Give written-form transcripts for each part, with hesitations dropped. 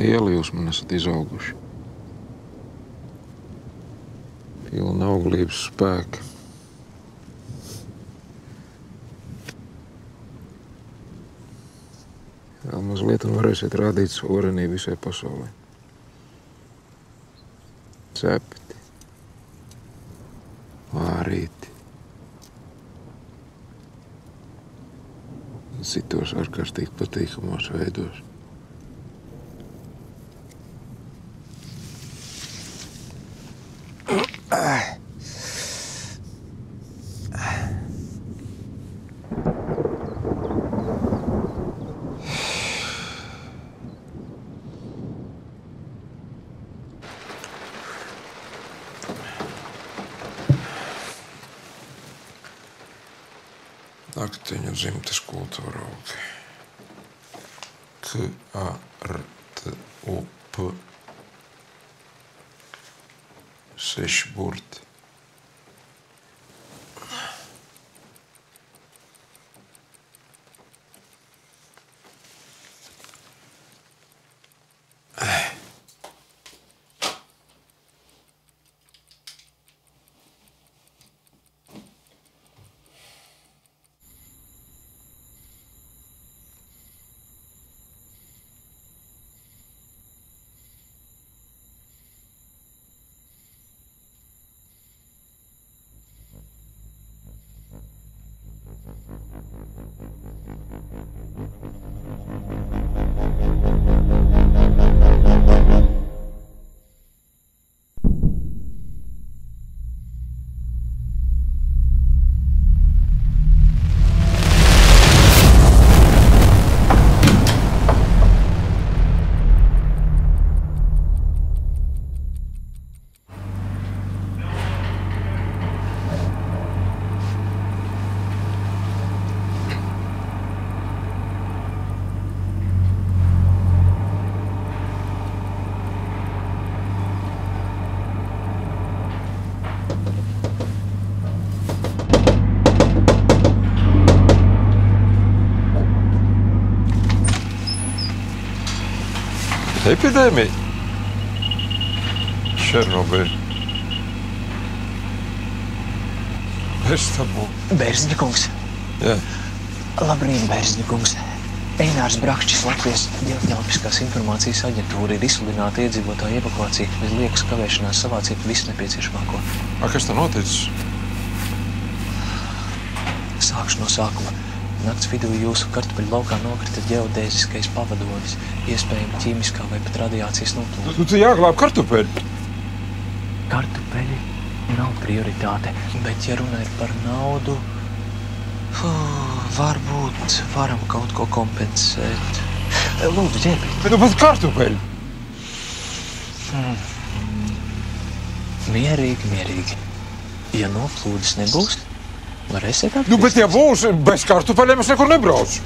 lieli jūs man esat izauguši. Pilna auglības spēka. Vēl mazliet un varēsiet rādīt savu varenību visai pasaulē. Cepti, vārīti, citos ārkārtīgi patīkamos veidos. Naktiņu dzimtes kultūra augi. K-A-R-T-U-P 6 burti. Epidēmija? Černobiļa. Bērstabu. Bērziņa kungs. Jā. Labrīt, Bērziņa kungs. Einārs Brakšķis, Latvijas ģeoloģiskās informācijas aģentūra, ir izsludināta iedzīvotāju evakuācija bez liekas kavēšanās savācīt visu nepieciešamāko. Kas tā noticis? Sākšu no sākuma. Nakts vidū jūsu kartupeļu laukā nokrita ģeodēziskais pavadonis, iespējami ķīmiskā vai pat radiācijas noplūde. Tu jāglāb kartupeļi. Kartupeļi nav prioritāte, bet ja runa ir par naudu, varbūt varam kaut ko kompensēt. Lūdzu, ģērbiet. Bet pat kartupeļi. Mierīgi, mierīgi. Ja noplūdes nebūs, varēsiet atgriezties. Nu, bet ja būs bez kartupeļiem, es nekur nebraucu.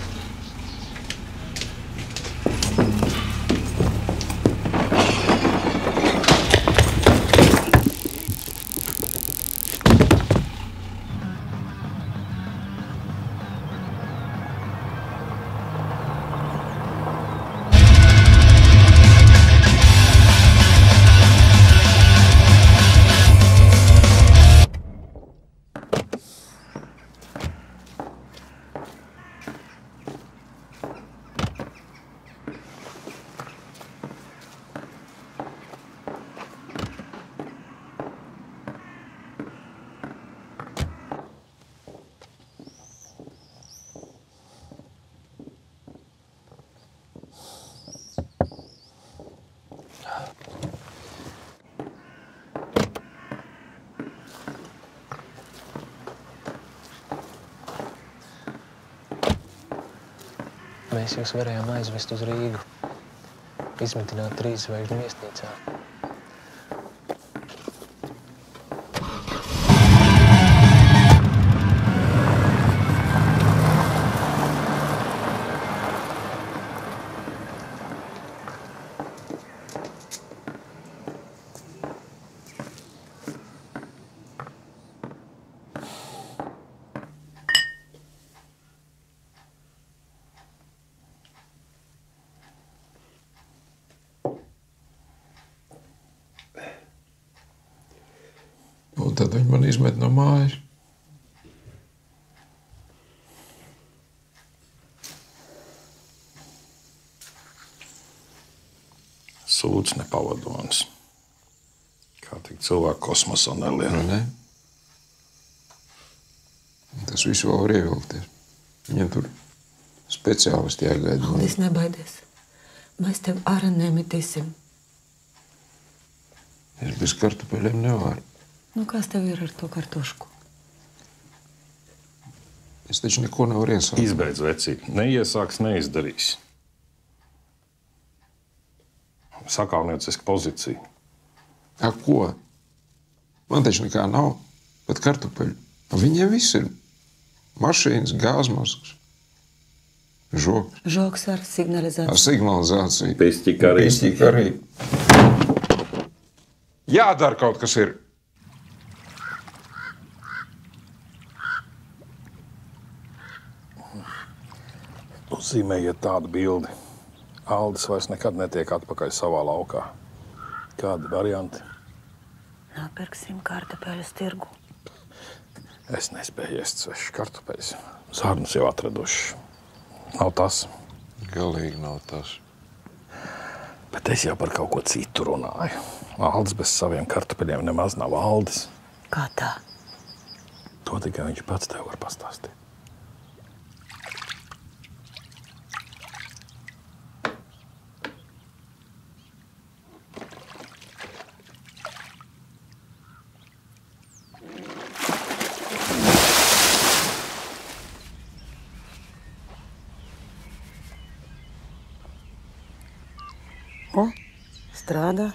Mēs jūs varējām aizvest uz Rīgu, izmitināt 3 zvaigžņu viesnīcā. tad viņi man izmet no mājas. Sūds nepavadonis. Kā tik cilvēku kosmosā nelien. Ne? Tas viss vēl var ievilkties. Viņam tur speciālisti jāgaida. Aldis, nebaidies. Mēs tev ārā nemetīsim. Es bez kartupeļiem nevaru. Nu, kas tev ir ar to kartošku? Es taču neko nevaru iesākt. Izbeidz, vecīt. Neiesāks, neizdarīs. Sakāvnieciska pozīcija. A, ko? Man taču nekā nav. Pat kartupeļu. Viņiem viss ir. Mašīnas, gāzmaskas. Žoks. Žoks ar signalizāciju. Ar signalizāciju. Pistiķi arī. Pistiķi arī. Jādara kaut kas ir. Uzzīmējiet tādu bildi. Aldis vairs nekad netiek atpakaļ savā laukā. Kādi varianti? Nopirksim kartupeļus tirgu. Es nespēju ēst svešas kartupeļus. Zārnus jau atraduši. Nav tas. Galīgi nav tas. Bet es jau par kaut ko citu runāju. Aldis bez saviem kartupeļiem nemaz nav Aldis. Kā tā? To tikai viņš pats tev var pastāstīt. O, strādā.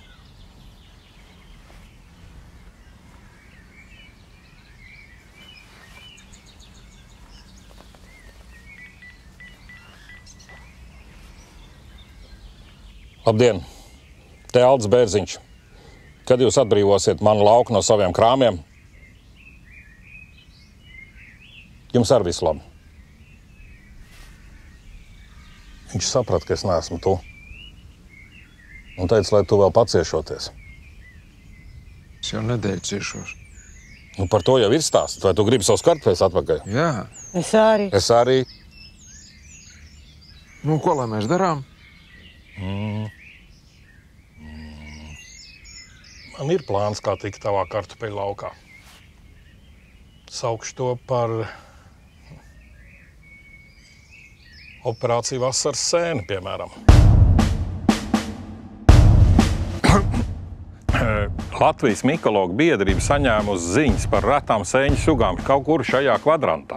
Labdien! Te Aldis Bērziņš. Kad jūs atbrīvosiet manu lauku no saviem krāmiem? Jums arī viss labi. Viņš saprata, ka es neesmu tu. Un teica, lai tu vēl paciešoties. Es jau nedēļu ciešos. Nu, par to jau ir stāsts. Vai tu gribi savus kartupeļus atpakaļ? Jā. Es arī. Es arī. Nu, ko lai mēs darām? Man ir plāns, kā tikt tavā kartupeļu laukā. Saukšu to par operāciju vasaras sēni, piemēram. Latvijas mikologu biedrība saņēmusi ziņas par retām sēņu sugām kaut kur šajā kvadrantā.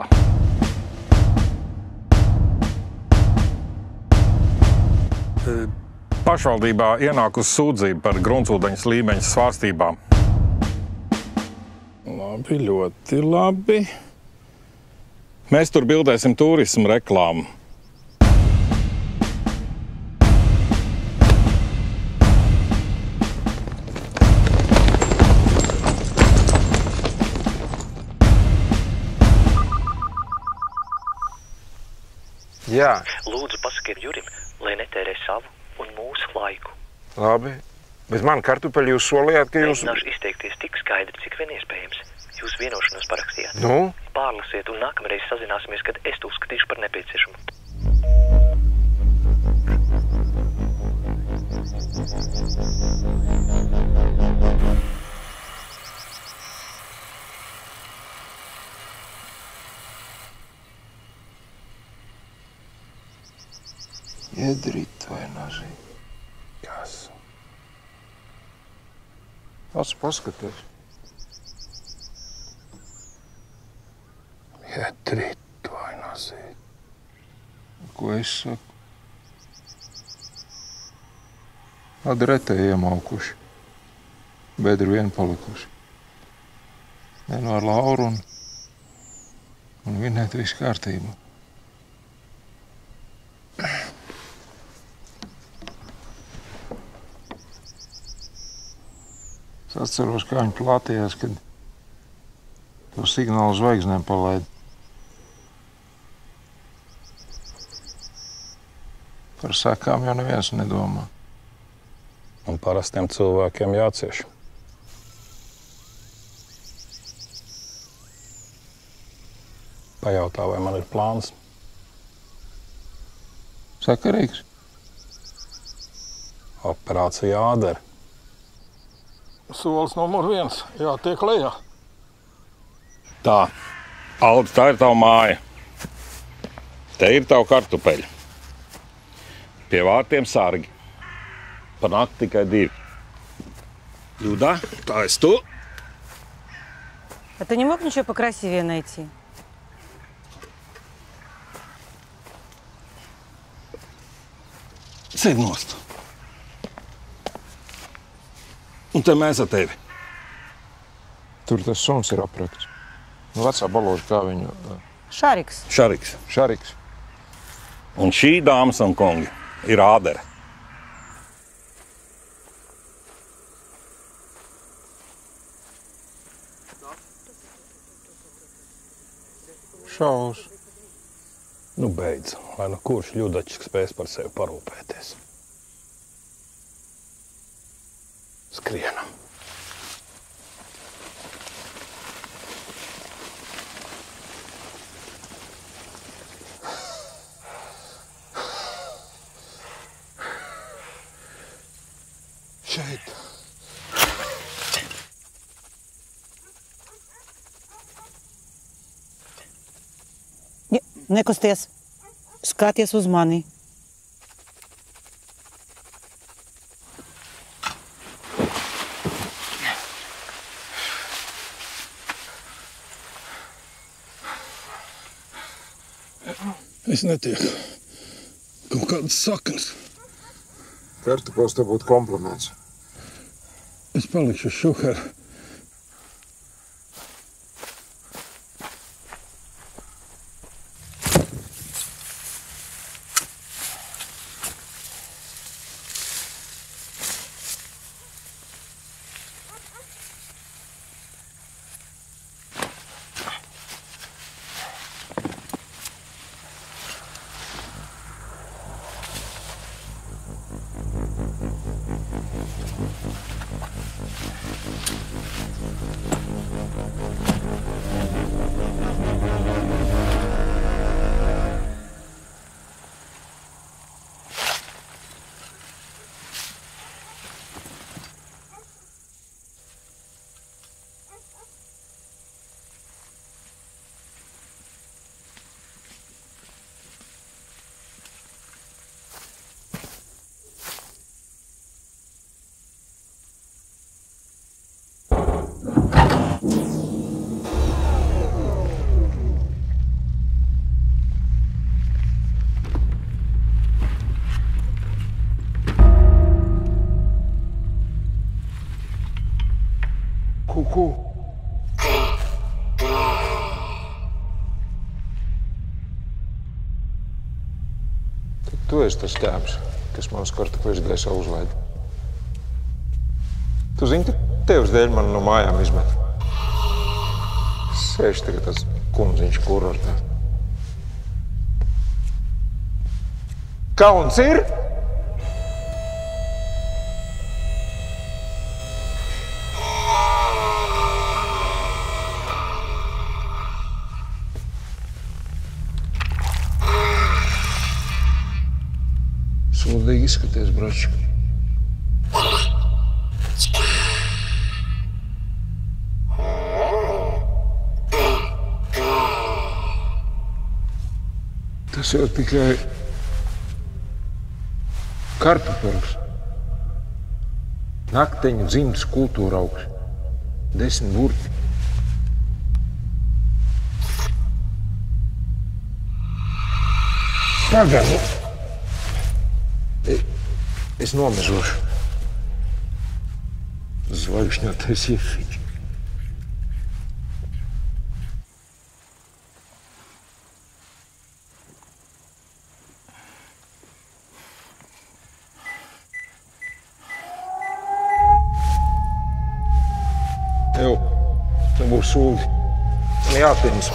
Pašvaldībā ienākusi sūdzība par gruntsūdeņas līmeņa svārstībām. Labi, ļoti labi. Mēs tur bildēsim turismu reklāmu. Jā. Lūdzu, pasakiet Jurim, lai netērē savu un mūsu laiku. Labi. Bet man kartupeļi jūs solījāt, ka jūs... Mēģināšu izteikties tik skaidri, cik vien iespējams. Jūs vienošanos parakstījāt. Nu? Pārlasiet un nākamreiz sazināsimies, kad es to uzskatīšu par nepieciešamu. Iedrīt vai nazī? Kas? Pats paskaties. Iedrīt vai nazī? Ko es saku? Adretē iemaukuši. Bedri vien palikuši. Nenu ar Lauru un Vinēt viss kārtībā. Es atceros, kā viņi plātījās, kad to signālu zvaigznēm palaida. Par sekām jau neviens nedomā. Un parastiem cilvēkiem jācieš. Pajautā, vai man ir plāns. Sakarīgs. Operācija Ādere. Solis numur 1. Jātiek lejā. Tā, Aldis, tā ir tava māja. Te ir tava kartupeļa. Pie vārtiem sargi. Par nakti tikai 2. Люда, tā esi tu. А ты не мог ничего покрасивее найти? Sēd nost. Un te mēs ar tevi. Tur tas suns ir aprakts. Nu, vecā baloža, kā viņu... Šariks. Šariks. Šariks. Un šī, dāmas un kungi, ir Ādere. Šaus. Nu beidz, lai nu kurš ļudačs spēs par sevi parūpēties. Skrienam. Šeit. Nekusties. Skaties uz mani. Es netieku. Kaut kādas saknes. Kartupels te būtu kompliments. Es palikšu šuheri. Kuku. Tad tu esi tas tēvs, kas manas kartupeļus gaisā uzlaid. Tu zini, ka tevs dēļ man no mājām izmet. Sēž tagad tas kundziņš kurortā. Kauns ir? Sūdīgi izskaties, braču. Tas jau tikai kartupeļus. Nakteņu dzimtas kultūra augsts. 10 burti. Pagaidu. Es nomežošu. Zvaigžņotais iefiķi. Jau, te būs sūdi. Man jāpirms.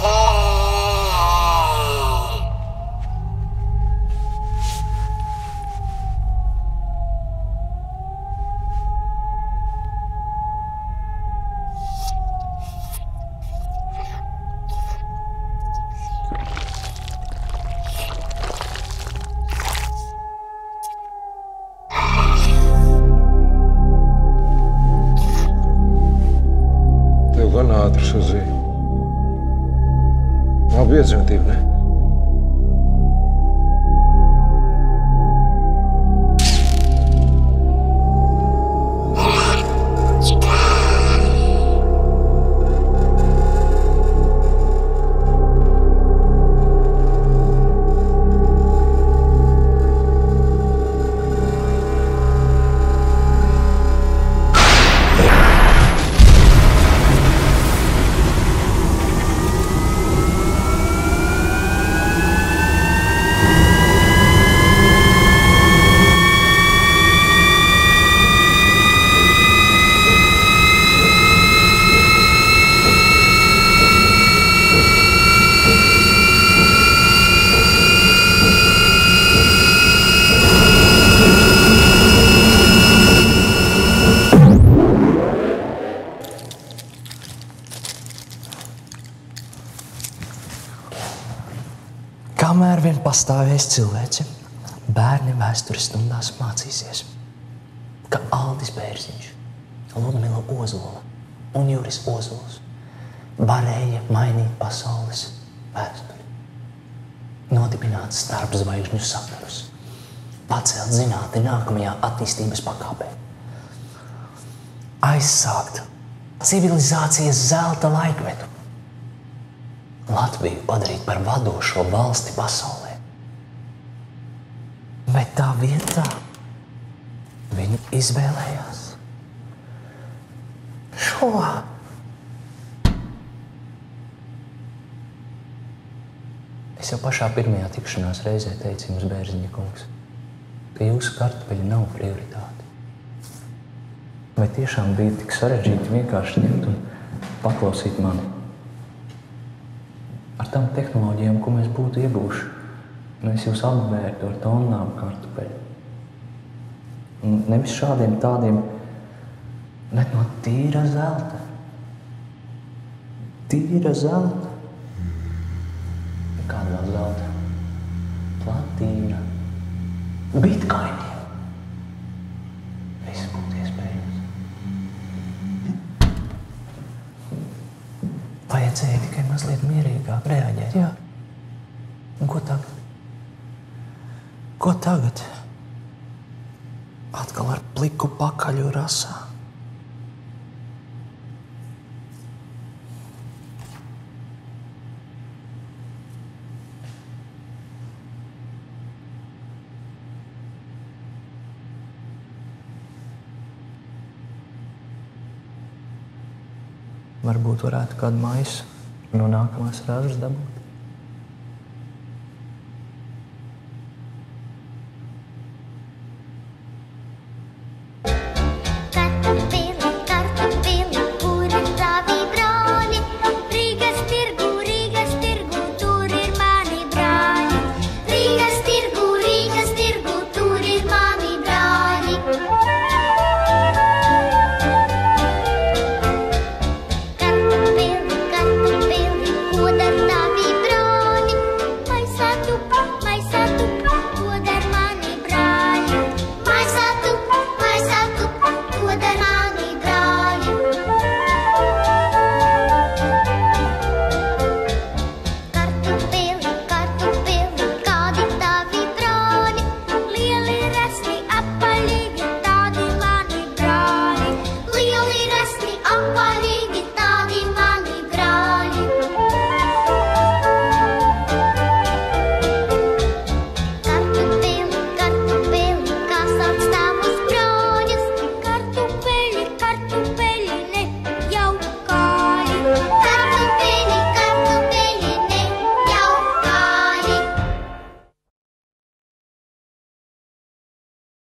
gan ātri sazīja. Labi iedzimtība, ne? Kamēr vien pastāvēs cilvēci, bērni vēstures stundās mācīsies, ka Aldis Bērziņš, Ludmila Ozola un Juris Ozols varēja mainīt pasaules vēsturi, nodibināt starpzvaigžņu sakarus, pacelt zinātni nākamajā attīstības pakāpē, aizsākt civilizācijas zelta laikmetu, Latviju padarīt par vadošo valsti pasaulē. Bet tā vietā viņi izvēlējās šo. Es jau pašā pirmajā tikšanās reizē teicu jums, Bērziņa kungs, ka jūsu kartupeļi nav prioritāte. Vai tiešām bija tik sarežģīti vienkārši ņemt un paklausīt mani? Ar tām tehnoloģijām, ko mēs būtu ieguvuši, mēs jūs apbērtu ar tonnām kartupeļu. Nevis šādiem tādiem, bet no tīra zelta. Tīra zelta. Kāda vēl zelta? Platīna. Bitcoiniem. Viss būtu iespējams. Vajadzēja tikai mazliet mierīgāk reaģēt, jā. Un ko tagad? Ko tagad? Atkal ar pliku pakaļu rasā. Varbūt varētu kādu maisu no nākamās rāžas dabūt.